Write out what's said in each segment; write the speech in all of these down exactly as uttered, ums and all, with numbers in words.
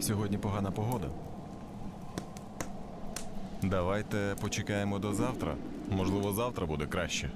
Сьогодні погана погода. Давайте почекаємо до завтра. Можливо, завтра буде краще.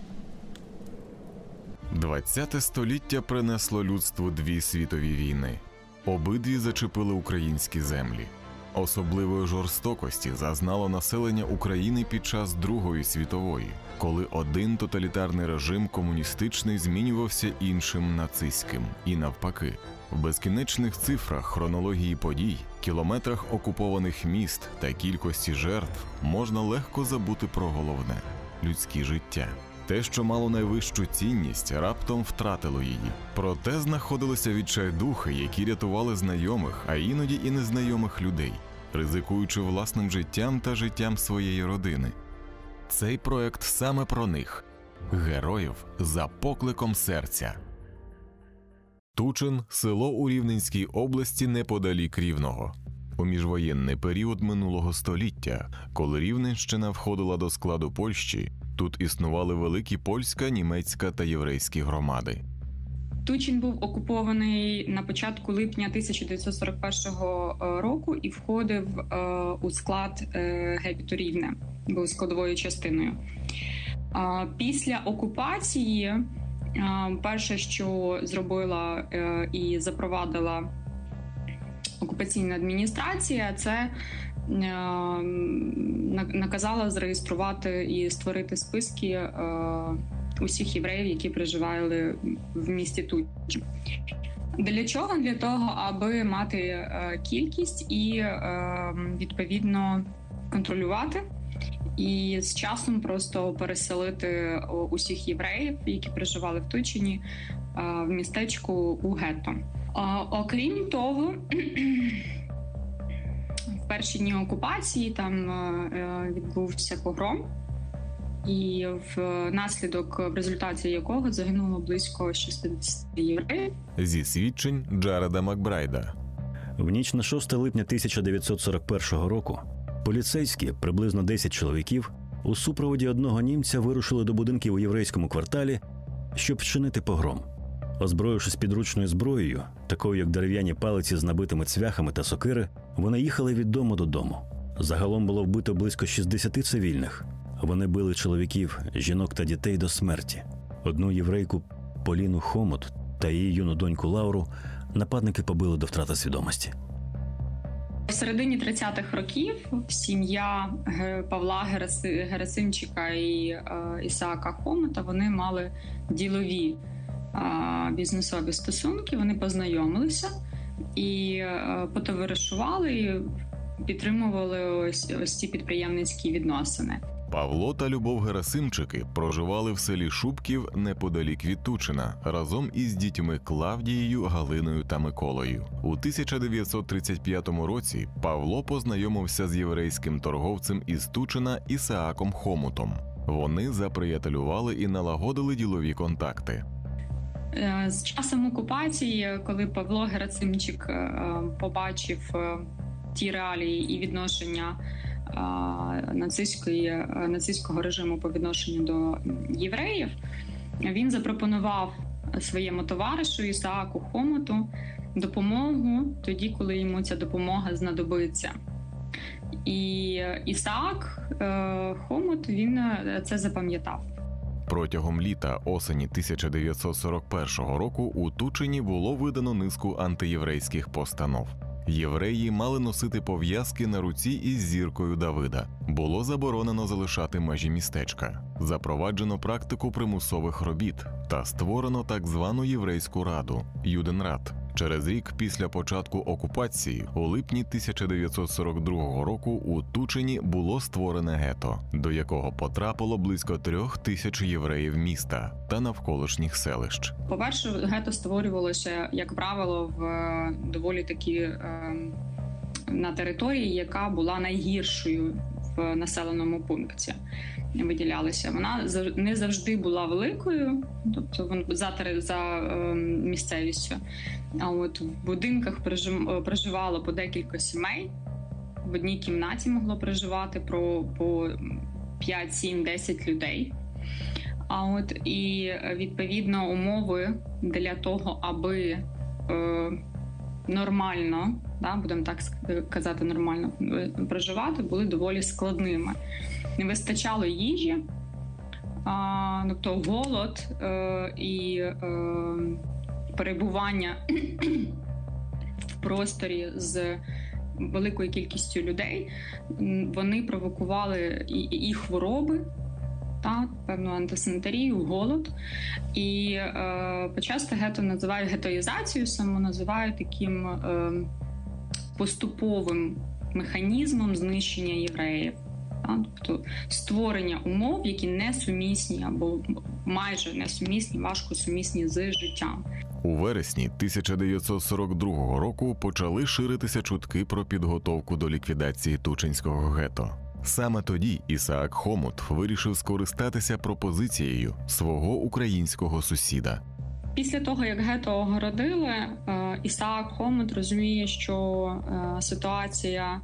двадцяте століття принесло людству дві світові війни. Обидві зачепили українські землі. Особливої жорстокості зазнало населення України під час Другої світової, коли один тоталітарний режим комуністичний змінювався іншим нацистським, і навпаки. В безкінечних цифрах хронології подій, кілометрах окупованих міст та кількості жертв можна легко забути про головне – людське життя. Те, що мало найвищу цінність, раптом втратило її. Проте знаходилися відчайдухи, які рятували знайомих, а іноді і незнайомих людей, ризикуючи власним життям та життям своєї родини. Цей проект саме про них – героїв за покликом серця. Тучин – село у Рівненській області неподалік Рівного. У міжвоєнний період минулого століття, коли Рівненщина входила до складу Польщі, тут існували великі польська, німецька та єврейські громади. Тучин був окупований на початку липня тисяча дев'ятсот сорок першого року і входив у склад гетто Рівне, був складовою частиною. Після окупації перше, що зробила і запровадила окупаційна адміністрація, це наказала зареєструвати і створити списки усіх євреїв, які проживали в місті Тучин. Для чого? Для того, аби мати кількість і, відповідно, контролювати і з часом просто переселити усіх євреїв, які проживали в Тучині, в містечку у гетто. Окрім того, в перші дні окупації там відбувся погром, і внаслідок, в результаті якого загинуло близько шістдесят євреїв. Зі свідчень Джареда Макбрайда. В ніч на шосте липня тисяча дев'ятсот сорок першого року поліцейські, приблизно десять чоловіків, у супроводі одного німця вирушили до будинків у єврейському кварталі, щоб вчинити погром. Озброївшись підручною зброєю, такою як дерев'яні палиці з набитими цвяхами та сокири, вони їхали від дому до дому. Загалом було вбито близько шістдесят цивільних. Вони били чоловіків, жінок та дітей до смерті. Одну єврейку Поліну Хомут та її юну доньку Лауру нападники побили до втрати свідомості. В середині тридцятих років сім'я Павла Герасимчика і Ісаака Хомута, вони мали ділові бізнесові стосунки, вони познайомилися і потоваришували, і підтримували ось, ось ці підприємницькі відносини. Павло та Любов Герасимчики проживали в селі Шубків неподалік від Тучина разом із дітьми Клавдією, Галиною та Миколою. У тисяча дев'ятсот тридцять п'ятому році Павло познайомився з єврейським торговцем із Тучина Ісааком Хомутом. Вони заприятелювали і налагодили ділові контакти. З часом окупації, коли Павло Герасимчик побачив ті реалії і відношення нацистської, нацистського режиму по відношенню до євреїв, він запропонував своєму товаришу Ісааку Хомуту допомогу тоді, коли йому ця допомога знадобиться. І Ісаак Хомут, він це запам'ятав. Протягом літа-осені тисяча дев'ятсот сорок першого року у Тучині було видано низку антиєврейських постанов. Євреї мали носити пов'язки на руці із зіркою Давида. Було заборонено залишати межі містечка. Запроваджено практику примусових робіт та створено так звану єврейську раду – Юденрат. Через рік після початку окупації, у липні тисяча дев'ятсот сорок другого року, у Тучині було створене гетто, до якого потрапило близько трьох тисяч євреїв міста та навколишніх селищ. По-перше, гетто створювалося, як правило, в доволі такі на території, яка була найгіршою в населеному пункті. Виділялися. Вона не завжди була великою, тобто за, за місцевістю. А от в будинках проживало по декілька сімей. В одній кімнаті могло проживати про, по п'ять, сім, десять людей. А от і, відповідно, умови для того, аби е, нормально да, будемо так казати, нормально проживати, були доволі складними. Не вистачало їжі, а, тобто голод е, і е, перебування в просторі з великою кількістю людей, вони провокували і, і хвороби, та, певну антисанітарію, голод. І е, почасти гето називають гетоїзацію, саме називають таким е, поступовим механізмом знищення євреїв. Та, тобто створення умов, які несумісні або майже несумісні, важко сумісні з життям. У вересні тисяча дев'ятсот сорок другого року почали ширитися чутки про підготовку до ліквідації Тучинського гето. Саме тоді Ісаак Хомут вирішив скористатися пропозицією свого українського сусіда. Після того, як гето огородили, Ісаак Хомут розуміє, що ситуація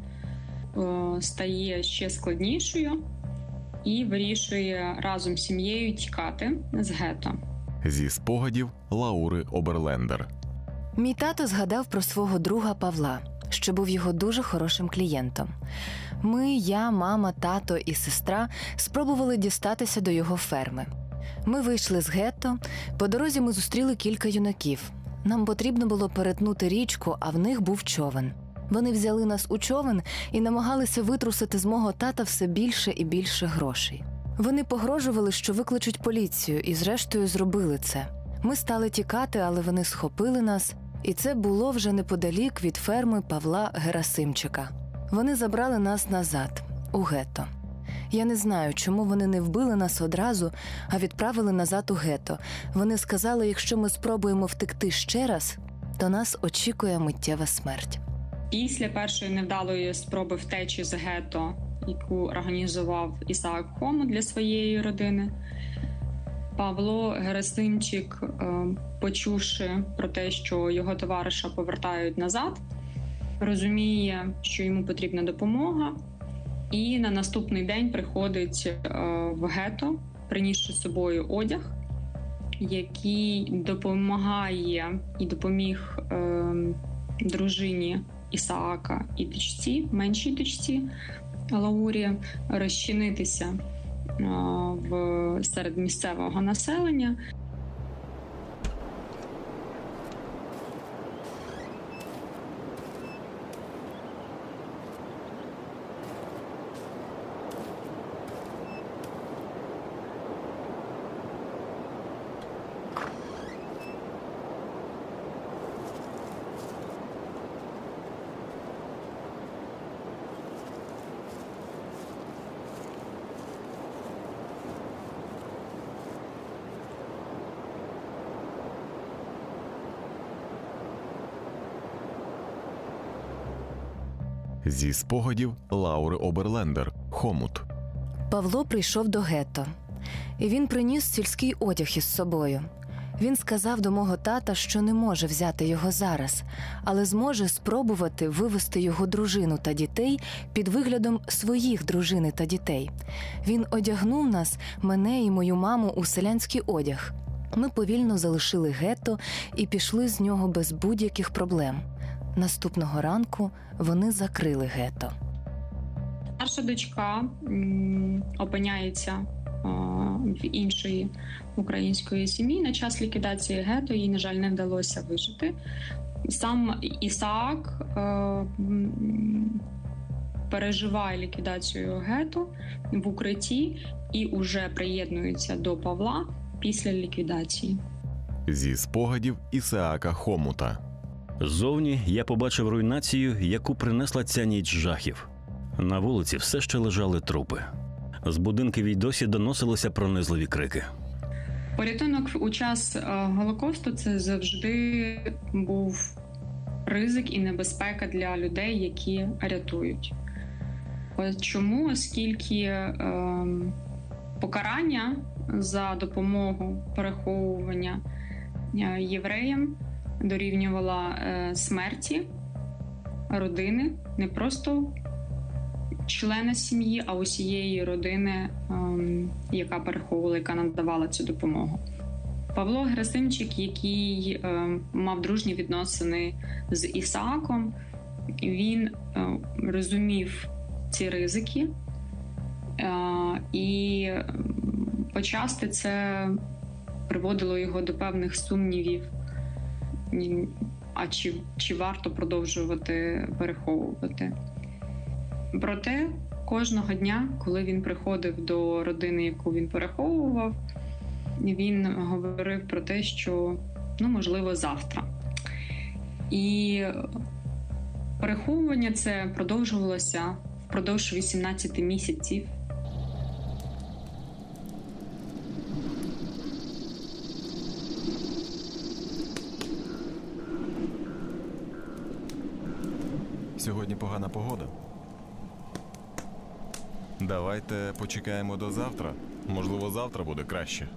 стає ще складнішою і вирішує разом з сім'єю тікати з гето. Зі спогадів Лаури Оберлендер. Мій тато згадав про свого друга Павла, що був його дуже хорошим клієнтом. Ми, я, мама, тато і сестра спробували дістатися до його ферми. Ми вийшли з гетто, по дорозі ми зустріли кілька юнаків. Нам потрібно було перетнути річку, а в них був човен. Вони взяли нас у човен і намагалися витрусити з мого тата все більше і більше грошей. Вони погрожували, що викличуть поліцію, і зрештою зробили це. Ми стали тікати, але вони схопили нас, і це було вже неподалік від ферми Павла Герасимчика. Вони забрали нас назад, у гетто. Я не знаю, чому вони не вбили нас одразу, а відправили назад у гетто. Вони сказали, якщо ми спробуємо втекти ще раз, то нас очікує миттєва смерть. Після першої невдалої спроби втечі з гетто, яку організував Ісаак Хомут для своєї родини, Павло Герасимчик, почувши про те, що його товариша повертають назад, розуміє, що йому потрібна допомога, і на наступний день приходить в гетто, принісши з собою одяг, який допомагає і допоміг дружині Ісаака і дочці, меншій дочці Лаурі, розчинитися в серед місцевого населення. Зі спогадів Лаури Оберлендер. Хомут. Павло прийшов до гетто. І він приніс сільський одяг із собою. Він сказав до мого тата, що не може взяти його зараз, але зможе спробувати вивести його дружину та дітей під виглядом своїх дружини та дітей. Він одягнув нас, мене і мою маму, у селянський одяг. Ми повільно залишили гетто і пішли з нього без будь-яких проблем. Наступного ранку вони закрили гетто. Наша дочка м, опиняється а, в іншої української сім'ї. На час ліквідації гетто їй, на жаль, не вдалося вижити. Сам Ісаак а, м, переживає ліквідацію гетто в укритті і уже приєднується до Павла після ліквідації. Зі спогадів Ісаака Хомута. Ззовні я побачив руйнацію, яку принесла ця ніч жахів. На вулиці все ще лежали трупи. З будинків й досі доносилися пронизливі крики. Порятунок у час Голокосту – це завжди був ризик і небезпека для людей, які рятують. Чому? Оскільки е, покарання за допомогу переховування євреям дорівнювала е, смерті родини, не просто члена сім'ї, а усієї родини, е, яка переховувала, яка надавала цю допомогу. Павло Герасимчик, який е, мав дружні відносини з Ісааком, він розумів ці ризики, і почасти це приводило його до певних сумнівів, а чи, чи варто продовжувати переховувати. Проте кожного дня, коли він приходив до родини, яку він переховував, він говорив про те, що, ну, можливо, завтра. І переховування це продовжувалося впродовж вісімнадцяти місяців. Сьогодні погана погода. Давайте почекаємо до завтра. Можливо, завтра буде краще.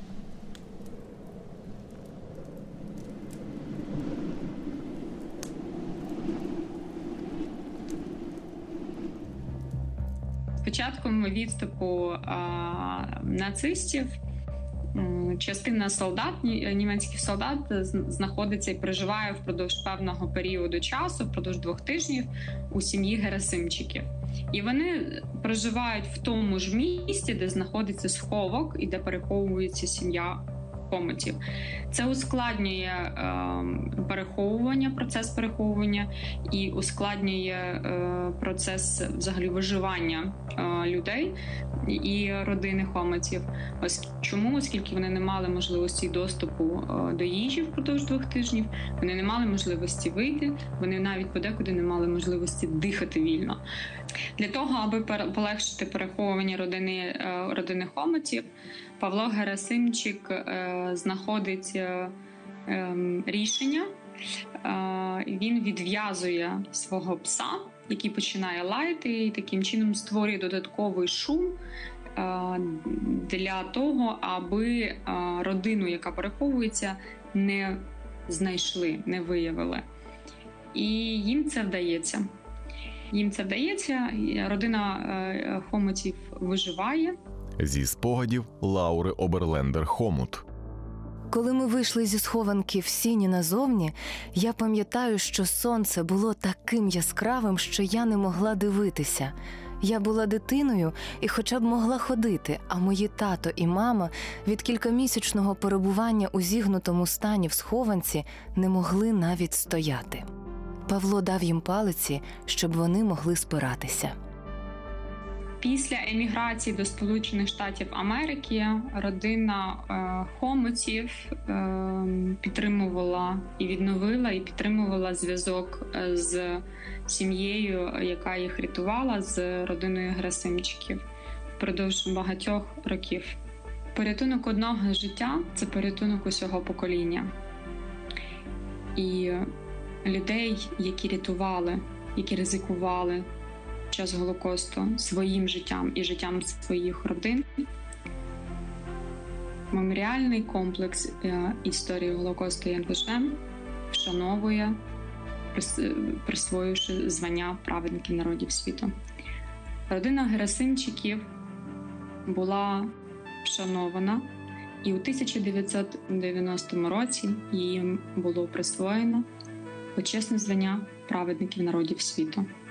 З початком відступу а, нацистів частина солдат, німецьких солдат, знаходиться і проживає впродовж певного періоду часу, впродовж двох тижнів у сім'ї Герасимчиків. І вони проживають в тому ж місці, де знаходиться сховок і де переховується сім'я Хомотів. Це ускладнює е, переховування, процес переховування і ускладнює е, процес взагалі виживання е, людей і родини Хомотів. Ось чому? Оскільки вони не мали можливості доступу е, до їжі впродовж двох тижнів, вони не мали можливості вийти, вони навіть подекуди не мали можливості дихати вільно. Для того, аби полегшити переховування родини, е, родини Хомотів, Павло Герасимчик е, знаходить е, е, рішення. Е, він відв'язує свого пса, який починає лаяти, і таким чином створює додатковий шум е, для того, аби е, родину, яка переховується, не знайшли, не виявили. І їм це вдається. Їм це вдається, родина е, Хомотів виживає. Зі спогадів Лаури Оберлендер-Хомут. Коли ми вийшли зі схованки в сіні назовні, я пам'ятаю, що сонце було таким яскравим, що я не могла дивитися. Я була дитиною і хоча б могла ходити, а мої тато і мама від кількамісячного перебування у зігнутому стані в схованці не могли навіть стояти. Павло дав їм палиці, щоб вони могли спиратися. Після еміграції до Сполучених Штатів Америки родина е, Хомотів е, підтримувала і відновила, і підтримувала зв'язок з сім'єю, яка їх рятувала, з родиною Герасимчиків впродовж багатьох років. Порятунок одного життя – це порятунок усього покоління. І людей, які рятували, які ризикували під час Голокосту своїм життям і життям своїх родин. Меморіальний комплекс історії Голокосту Яд Вашем вшановує, присвоюючи звання праведників народів світу. Родина Герасимчиків була вшанована, і у тисяча дев'ятсот дев'яностому році їм було присвоєно почесне звання праведників народів світу.